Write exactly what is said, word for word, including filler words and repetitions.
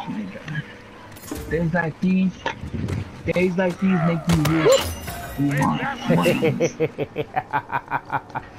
Days like these, days like these make you wish you want money.